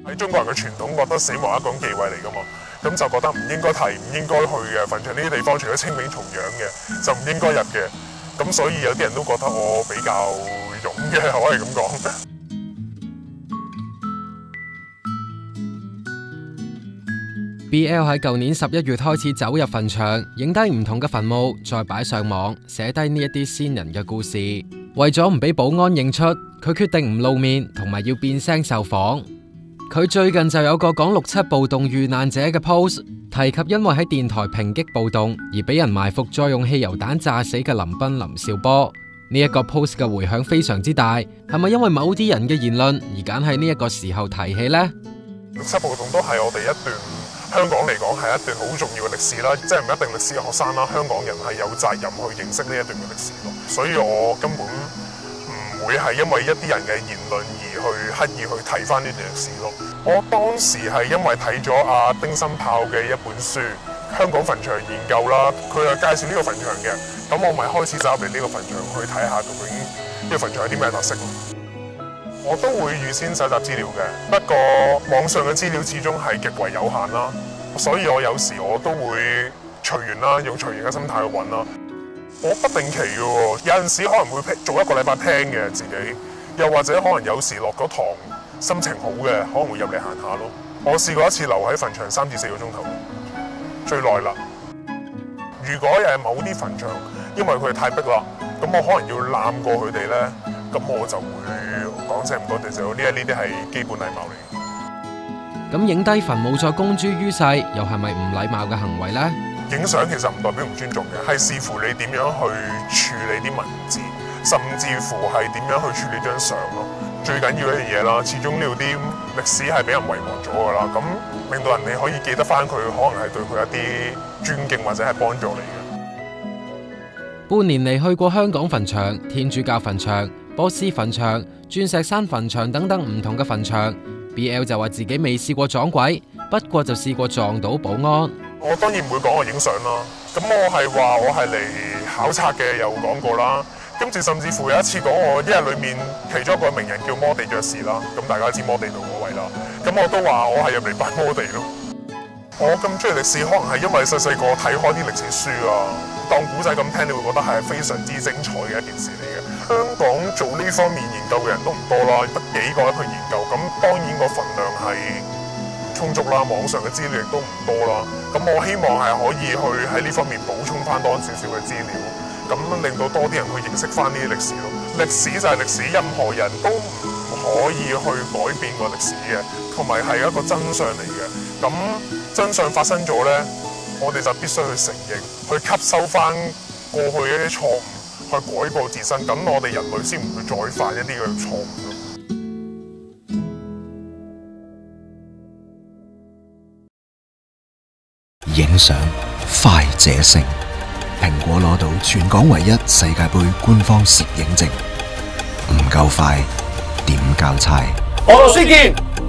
喺中國人嘅傳統，覺得死亡係一種忌諱嚟㗎嘛，咁就覺得唔應該提、唔應該去嘅墳場呢啲地方，除咗清明重陽嘅，就唔應該入嘅。咁所以有啲人都覺得我比較勇嘅，可以咁講。 BL 喺舊年11月開始走入墳場，影低唔同嘅墳墓，再擺上網，寫低呢一啲先人嘅故事。為咗唔俾保安認出，佢決定唔露面，同埋要變聲受訪。佢最近就有個講6·7暴動遇難者嘅 post， 提及因為喺電台抨擊暴動而俾人埋伏，再用汽油彈炸死嘅林彬、林兆波。呢一個 post 嘅回響非常之大，係咪因為某啲人嘅言論而揀喺呢一個時候提起呢？6·7暴動都係我哋一段香港嚟講係一段好重要嘅歷史啦，即係唔一定歷史嘅學生啦，香港人係有責任去認識呢一段嘅歷史咯。所以我根本唔會係因為一啲人嘅言論而去刻意去提翻呢段歷史咯。我當時係因為睇咗阿丁新豹嘅一本書《香港墳場研究》啦，佢係介紹呢個墳場嘅，咁我咪開始走入嚟呢個墳場去睇下究竟呢個墳場有啲咩特色咯。我都會預先搜集資料嘅，不過網上嘅資料始終係極為有限啦，所以我有時我都會隨緣啦，用隨緣嘅心態去揾啦。我不定期嘅喎，有陣時可能會做1個禮拜聽嘅自己，又或者可能有時落咗堂心情好嘅，可能會入嚟行下咯。我試過一次留喺墳場3至4個鐘頭，最耐啦。如果係某啲墳場，因為佢哋太逼啦，咁我可能要攬過佢哋咧，咁我就會講聲唔該哋就呢啲係基本禮貌嚟。咁影低墳墓再公諸於世，又係咪唔禮貌嘅行為呢？影相其實唔代表唔尊重嘅，係視乎你點樣去處理啲文字，甚至乎係點樣去處理張相咯。最緊要一樣嘢啦，始終呢度啲歷史係俾人遺忘咗㗎啦，咁令到人哋可以記得翻佢，可能係對佢一啲尊敬或者係幫助你嘅。半年嚟去過香港墳場、天主教墳場、波斯墳場、鑽石山墳場等等唔同嘅墳場。BL 就話自己未試過撞鬼，不過就試過撞到保安。我當然唔會講我影相啦，咁我係話我係嚟考察嘅，有講過啦。跟住甚至乎有一次講我一日裏面其中一個名人叫摩地爵士啦，咁大家知摩地道嗰位啦，咁我都話我係入嚟拜摩地咯。我咁中意歷史，可能係因為細個睇開啲歷史書啊，當古仔咁聽，你會覺得係非常之精彩嘅一件事嚟嘅。香港做呢方面研究嘅人都唔多啦，得幾個去研究，咁當然個份量係充足啦，網上嘅資料亦都唔多啦。咁我希望係可以去喺呢方面補充翻多少少嘅資料，咁令到多啲人去認識翻呢啲歷史咯。歷史就係歷史，任何人都唔可以去改變個歷史嘅，同埋係一個真相嚟嘅。咁真相發生咗咧，我哋就必須去承認，去吸收翻過去嘅一啲錯誤，去改過自身，咁我哋人類先唔會再犯一啲嘅錯誤咯。 影相快者勝，蘋果攞到全港唯一世界盃官方攝影證，唔夠快點交差？ 俄羅斯見。